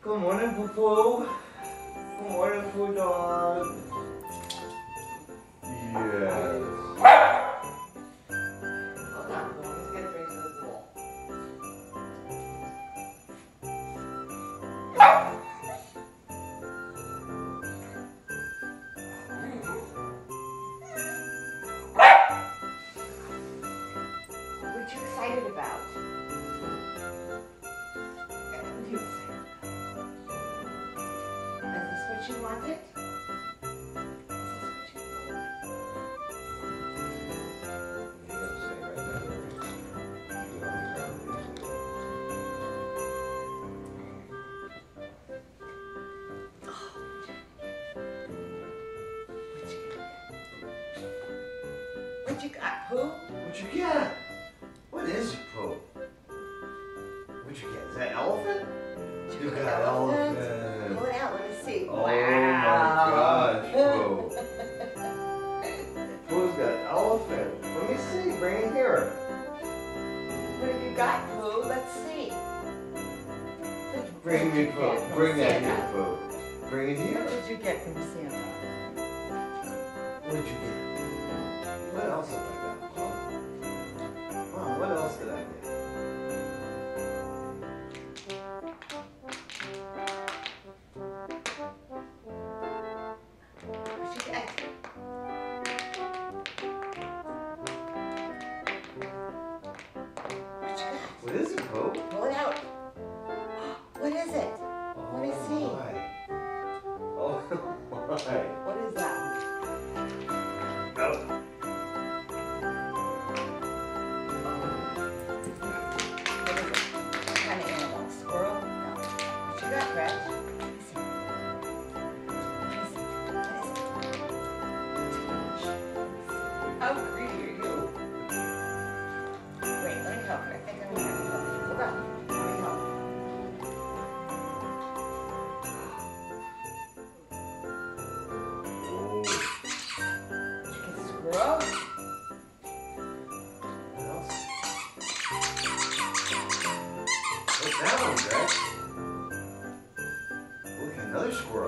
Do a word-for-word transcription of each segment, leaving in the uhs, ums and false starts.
Good morning, Poo-Poo. Good morning, Poo Dog. Yes. Hold on, let's get a drink to the pool. What you excited about? What are you excited about? Is this what you wanted? What you got, Pooh? What you get? What is it, Pooh? What you get? Is that elephant? You got elephant. Pull it out, let me see. Oh Wow. my gosh, Pooh. Pooh's got elephant. Let me see. Bring it here. What have you got, Pooh? Let's see. Bring me, Pooh. Bring it Santa? here, Pooh. Bring it here. What did you get from Santa? What did you get? What else have I got, Mom? Mom, what else did I get? What you get? What you got? What is it, Pooh? Pull it out. What is it? Let me see. My. Oh my. What is that? Oh. What is it? What kind of animal? Squirrel? No. What you got, Brett? Let me see. Let me see. What is it? How greedy are you? Wait, let me help you. I think I'm going to help you. Hold on. Let me help you. Chicken squirrel? What else? What's that one, Greg? Look, another squirrel.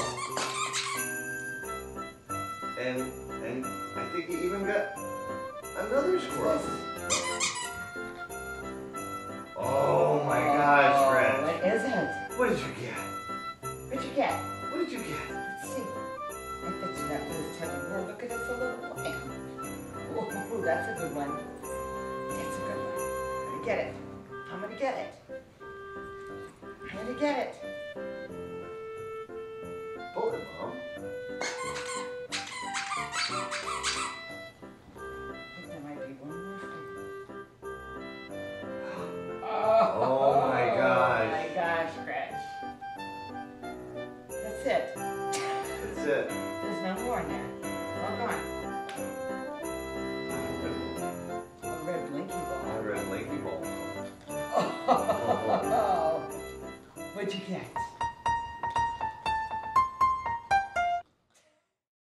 And and I think you even got another squirrel. Oh my gosh, Greg. What is it? What did you get? What'd you get? What did you get? Let's see. I bet you that was telling her, look at us, a little lamb. Ooh, that's a good one. That's a good one. I'm gonna get it. I'm gonna get it. I'm gonna get it. Pull it, Mom. I think there might be one more thing. Oh my gosh. Oh my gosh, Gretch. That's it. That's it. There's no more in there. All gone. A red blinky ball. I read Lakey Ball. Oh. What'd you get?